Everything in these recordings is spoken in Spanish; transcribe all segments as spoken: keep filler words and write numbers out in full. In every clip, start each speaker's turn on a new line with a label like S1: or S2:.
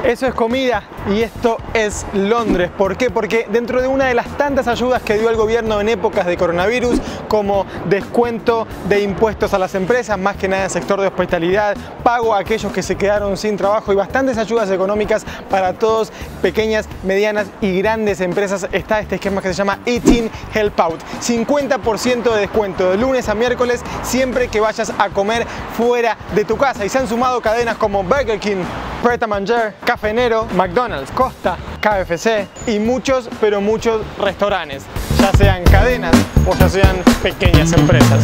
S1: Eso es comida y esto es Londres. ¿Por qué? Porque dentro de una de las tantas ayudas que dio el gobierno en épocas de coronavirus, como descuento de impuestos a las empresas, más que nada en el sector de hospitalidad, pago a aquellos que se quedaron sin trabajo y bastantes ayudas económicas para todos, pequeñas, medianas y grandes empresas, está este esquema que se llama Eating Help Out. cincuenta por ciento de descuento de lunes a miércoles siempre que vayas a comer fuera de tu casa. Y se han sumado cadenas como Burger King, Pret a Manger, Café Nero, McDonald's, Costa, K F C y muchos, pero muchos restaurantes, ya sean cadenas o ya sean pequeñas empresas.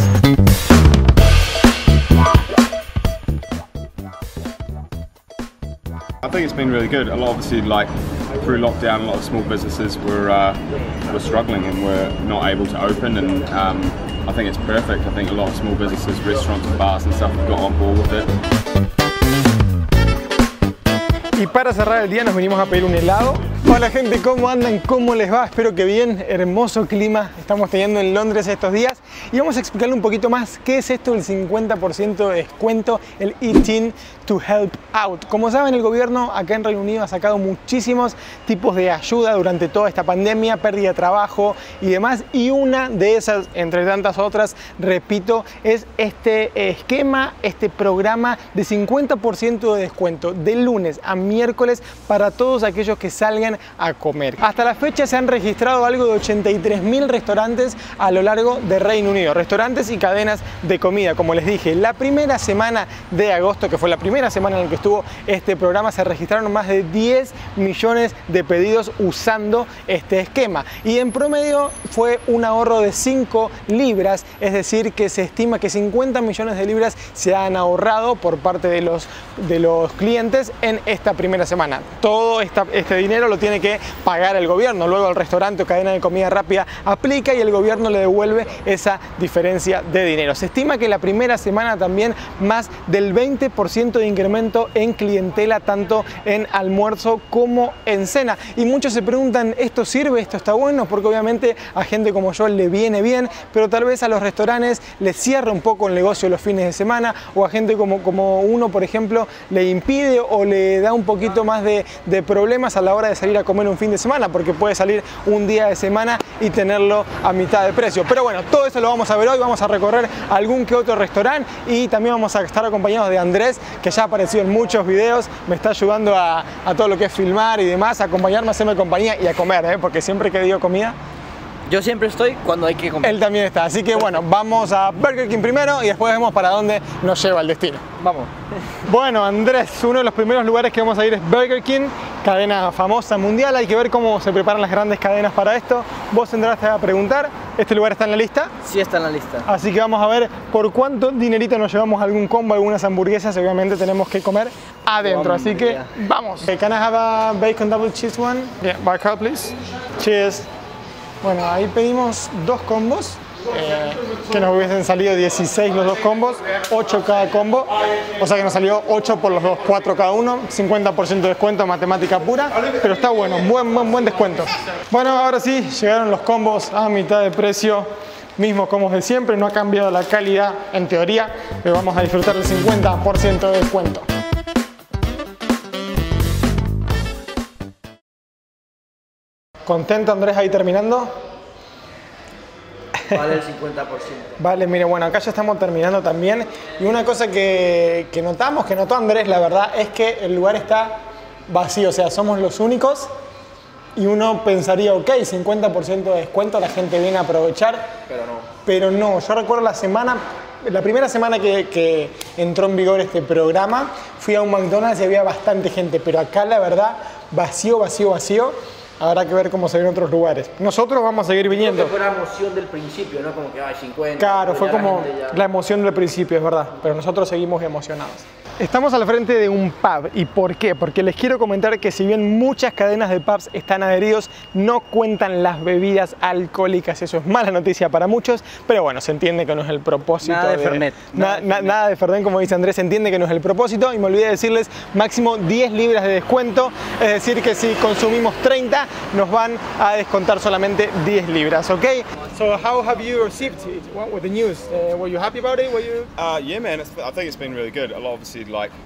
S2: I think it's been really good. A lot, obviously, like through lockdown, a lot of small businesses were uh, were struggling and were not able to open, and um, I think it's perfect. I think a lot of small businesses, restaurants and bars and stuff have got on board with it.
S1: Y para cerrar el día nos venimos a pedir un helado. Hola gente, ¿cómo andan? ¿Cómo les va? Espero que bien. Hermoso clima estamos teniendo en Londres estos días. Y vamos a explicarle un poquito más qué es esto del cincuenta por ciento de descuento, el Eating to Help Out. Como saben, el gobierno acá en Reino Unido ha sacado muchísimos tipos de ayuda durante toda esta pandemia, pérdida de trabajo y demás. Y una de esas, entre tantas otras, repito, es este esquema, este programa de cincuenta por ciento de descuento de lunes a miércoles para todos aquellos que salgan a comer. Hasta la fecha se han registrado algo de ochenta y tres mil restaurantes a lo largo de Reino Unido, restaurantes y cadenas de comida. Como les dije, la primera semana de agosto, que fue la primera semana en la que estuvo este programa, se registraron más de diez millones de pedidos usando este esquema y en promedio fue un ahorro de cinco libras, es decir que se estima que cincuenta millones de libras se han ahorrado por parte de los, de los clientes en esta primera semana. Todo esta, este dinero lo tiene que pagar el gobierno, luego el restaurante o cadena de comida rápida aplica y el gobierno le devuelve esa diferencia de dinero. Se estima que la primera semana también más del veinte por ciento de incremento en clientela, tanto en almuerzo como en cena. Y muchos se preguntan, ¿esto sirve? ¿Esto está bueno? Porque obviamente a gente como yo le viene bien, pero tal vez a los restaurantes les cierra un poco el negocio los fines de semana, o a gente como, como uno, por ejemplo, le impide o le da un poquito más de, de problemas a la hora de salir a comer un fin de semana, porque puede salir un día de semana y tenerlo a mitad de precio. Pero bueno, todo eso lo vamos a ver hoy. Vamos a recorrer algún que otro restaurante y también vamos a estar acompañados de Andrés, que ya ha aparecido en muchos videos, me está ayudando a, a todo lo que es filmar y demás, a acompañarme, a hacerme compañía y a comer, ¿eh? Porque siempre que digo comida,
S3: yo siempre estoy cuando hay que comer.
S1: Él también está, así que bueno, vamos a Burger King primero y después vemos para dónde nos lleva el destino.
S3: Vamos.
S1: Bueno, Andrés, uno de los primeros lugares que vamos a ir es Burger King, cadena famosa mundial. Hay que ver cómo se preparan las grandes cadenas para esto. Vos entraste a preguntar, ¿este lugar está en la lista?
S3: Sí, está en la lista.
S1: Así que vamos a ver por cuánto dinerito nos llevamos algún combo, algunas hamburguesas. Obviamente tenemos que comer adentro, así que vamos. Okay, can I have a bacon double cheese one? Yeah, by card please. Cheers. Bueno, ahí pedimos dos combos, eh, que nos hubiesen salido dieciséis los dos combos, ocho cada combo, o sea que nos salió ocho por los dos, cuatro cada uno, cincuenta por ciento de descuento, matemática pura, pero está bueno, buen, buen, buen descuento. Bueno, ahora sí, llegaron los combos a mitad de precio, mismos combos de siempre, no ha cambiado la calidad en teoría, pero vamos a disfrutar del cincuenta por ciento de descuento. ¿Contento, Andrés, ahí terminando?
S3: Vale el cincuenta por ciento.
S1: Vale, mire, bueno, acá ya estamos terminando también. Y una cosa que, que notamos, que notó Andrés, la verdad, es que el lugar está vacío. O sea, somos los únicos. Y uno pensaría, ok, cincuenta por ciento de descuento, la gente viene a aprovechar.
S3: Pero no.
S1: Pero no, yo recuerdo la semana, la primera semana que, que entró en vigor este programa, fui a un McDonald's y había bastante gente. Pero acá, la verdad, vacío, vacío, vacío. Habrá que ver cómo se ve en otros lugares. Nosotros vamos a seguir viniendo.
S3: Fue la emoción del principio, ¿no? Como que hay cincuenta.
S1: Claro, fue como
S3: la, ya...
S1: la emoción del principio, es verdad. Pero nosotros seguimos emocionados. Estamos al frente de un pub. ¿Y por qué? Porque les quiero comentar que si bien muchas cadenas de pubs están adheridos, no cuentan las bebidas alcohólicas. Eso es mala noticia para muchos, pero bueno, se entiende que no es el propósito.
S3: Nada de,
S1: de
S3: Fernet.
S1: Nada, na, na, nada de Fernet, como dice Andrés, se entiende que no es el propósito. Y me olvidé decirles, máximo diez libras de descuento. Es decir que si consumimos treinta, nos van a descontar solamente diez libras, ¿ok? So how have you received it with the news? Uh, were you happy about it? Were you...
S2: Uh, yeah, man, it's, I think it's been really good. A lot, obviously, like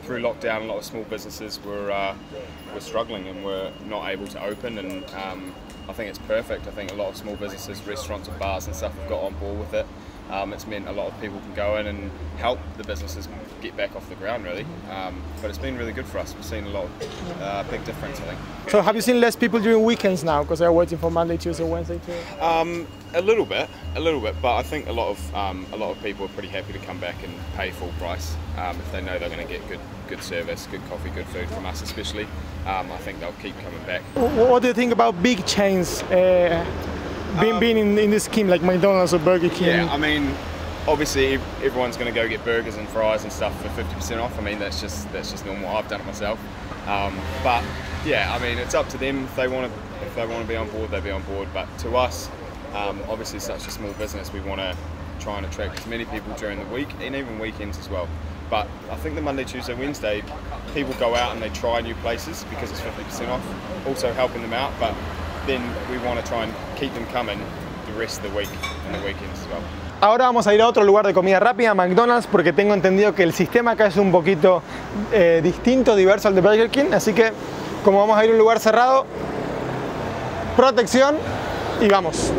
S2: through lockdown, a lot of small businesses were uh, were struggling and were not able to open, and um, I think it's perfect. I think a lot of small businesses, restaurants and bars and stuff have got on board with it. Um, it's meant a lot of people can go in and help the businesses get back off the ground, really. Um, but it's been really good for us. We've seen a lot of uh, big difference, I think.
S1: So have you seen less people during weekends now because they're waiting for Monday, Tuesday, Wednesday too?
S2: Um, a little bit, a little bit, but I think a lot of um, a lot of people are pretty happy to come back and pay full price um, if they know they're going to get good good service, good coffee, good food from us, especially. Um, I think they'll keep coming back.
S1: What do you think about big chains uh, being,
S2: Um,
S1: being in, in this scheme like McDonald's or Burger King?
S2: Yeah, I mean, obviously everyone's going to go get burgers and fries and stuff for fifty percent off. I mean, that's just that's just normal. I've done it myself. Um, but yeah, I mean, it's up to them if they want to if they want to be on board, they'll be on board. But to us, um, obviously, such a small business, we want to try and attract as many people during the week and even weekends as well. But I think the Monday, Tuesday, Wednesday, people go out and they try new places because it's fifty percent off, also helping them out. But then we want to try and keep them coming the rest of the week and the weekends as well.
S1: Ahora vamos a ir a otro lugar de comida rápida, McDonald's, porque tengo entendido que el sistema acá es un poquito eh, distinto, diverso al de Burger King. Así que, como vamos a ir a un lugar cerrado, protección y vamos.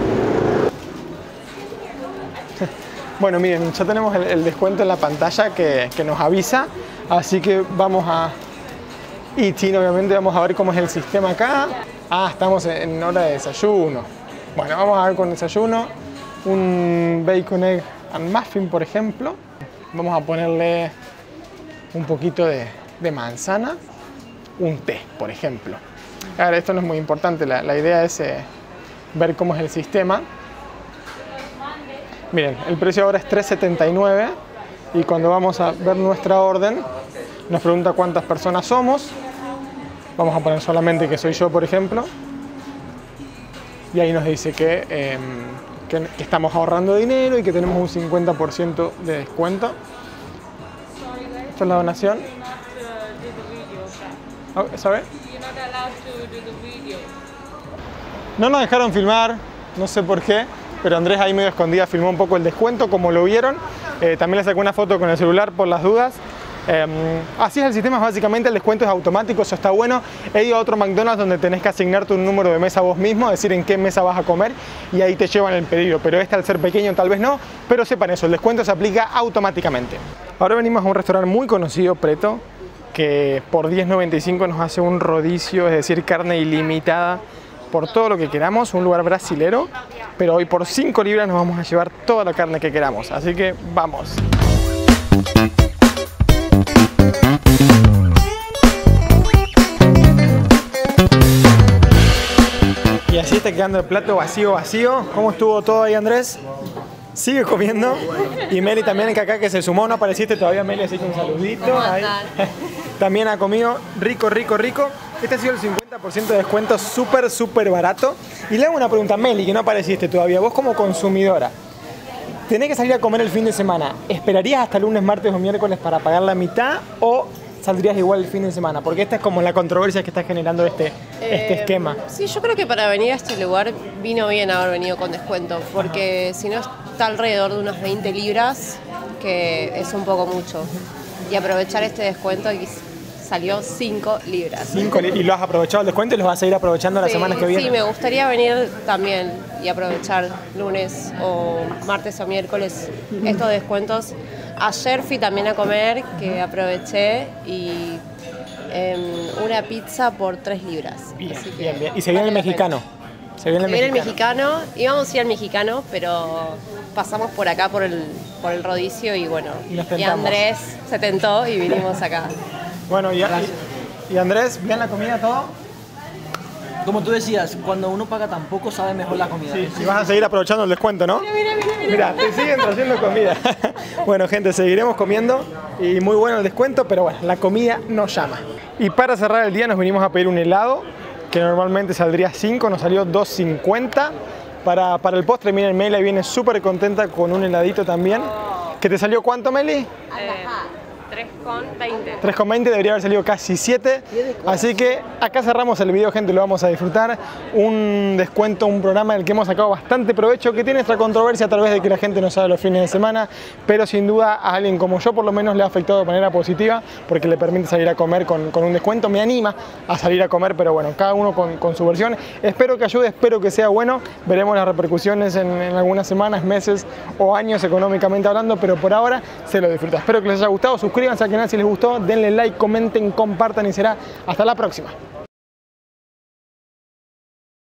S1: Bueno, miren, ya tenemos el, el descuento en la pantalla que, que nos avisa. Así que vamos a Eat In, obviamente vamos a ver cómo es el sistema acá. Ah, estamos en hora de desayuno. Bueno, vamos a ver con desayuno. Un bacon, egg and muffin, por ejemplo. Vamos a ponerle un poquito de, de manzana. Un té, por ejemplo. Ahora, esto no es muy importante. La, la idea es eh, ver cómo es el sistema. Miren, el precio ahora es tres setenta y nueve. Y cuando vamos a ver nuestra orden, nos pregunta cuántas personas somos. Vamos a poner solamente que soy yo, por ejemplo. Y ahí nos dice que... Eh, Que, que estamos ahorrando dinero y que tenemos un cincuenta por ciento de descuento. Esto es la donación. Oh, ¿sabe? No nos dejaron filmar, no sé por qué, pero Andrés ahí medio escondida filmó un poco el descuento, como lo vieron. Eh, también le sacó una foto con el celular por las dudas. Eh, así es el sistema, básicamente el descuento es automático, eso está bueno. He ido a otro McDonald's donde tenés que asignarte un número de mesa vos mismo, decir en qué mesa vas a comer y ahí te llevan el pedido, pero este al ser pequeño tal vez no, pero sepan eso, el descuento se aplica automáticamente. Ahora venimos a un restaurante muy conocido, Preto, que por diez noventa y cinco nos hace un rodicio, es decir, carne ilimitada por todo lo que queramos, un lugar brasilero, pero hoy por cinco libras nos vamos a llevar toda la carne que queramos, así que vamos. Y así está quedando el plato vacío, vacío. ¿Cómo estuvo todo ahí, Andrés? Sigue comiendo. Y Meli también, que acá que se sumó, no apareciste todavía, Meli, así que un saludito. Ahí. También ha comido rico, rico, rico. Este ha sido el cincuenta por ciento de descuento, súper, súper barato. Y le hago una pregunta, Meli, que no apareciste todavía. Vos como consumidora, tenés que salir a comer el fin de semana. ¿Esperarías hasta lunes, martes o miércoles para pagar la mitad o saldrías igual el fin de semana? Porque esta es como la controversia que está generando este, eh, este esquema.
S4: Sí, yo creo que para venir a este lugar vino bien haber venido con descuento, porque si no está alrededor de unas veinte libras, que es un poco mucho. Y aprovechar este descuento y salió cinco libras.
S1: cinco, ¿y lo has aprovechado el descuento y los vas a ir aprovechando las
S4: Sí,
S1: semanas que vienen?
S4: Sí, me gustaría venir también y aprovechar lunes o martes o miércoles estos descuentos. Ayer fui también a comer, que aproveché, y eh, una pizza por tres libras.
S1: Bien,
S4: Así que
S1: bien, bien. ¿Y se viene el
S4: vale la
S1: mexicano?
S4: pena.
S1: Se viene el
S4: Se viene el
S1: mexicano.
S4: mexicano, íbamos a ir al mexicano, pero pasamos por acá por el, por el rodicio y bueno,
S1: Y nos
S4: y
S1: tentamos.
S4: Andrés se tentó y vinimos acá.
S1: Bueno, y, y, y Andrés, ¿bien la comida todo?
S3: Como tú decías, cuando uno paga tan poco sabe mejor la comida.
S1: Sí, y vas a seguir aprovechando el descuento, ¿no? Mira, mira, mira. Mira, te siguen trayendo comida. Bueno, gente, seguiremos comiendo y muy bueno el descuento, pero bueno, la comida nos llama. Y para cerrar el día nos vinimos a pedir un helado, que normalmente saldría cinco, nos salió dos cincuenta. Para, para el postre, miren, Meli viene súper contenta con un heladito también. ¿Que te salió cuánto, Meli?
S4: tres con veinte.
S1: tres con veinte, debería haber salido casi siete. Así que acá cerramos el video, gente, lo vamos a disfrutar. Un descuento, un programa del que hemos sacado bastante provecho, que tiene esta controversia a través de que la gente no sabe los fines de semana, pero sin duda a alguien como yo por lo menos le ha afectado de manera positiva, porque le permite salir a comer con, con un descuento. Me anima a salir a comer, pero bueno, cada uno con, con su versión. Espero que ayude, espero que sea bueno. Veremos las repercusiones en, en algunas semanas, meses o años económicamente hablando, pero por ahora se lo disfruta. Espero que les haya gustado, suscríbanse al canal si les gustó, denle like, comenten, compartan y será hasta la próxima.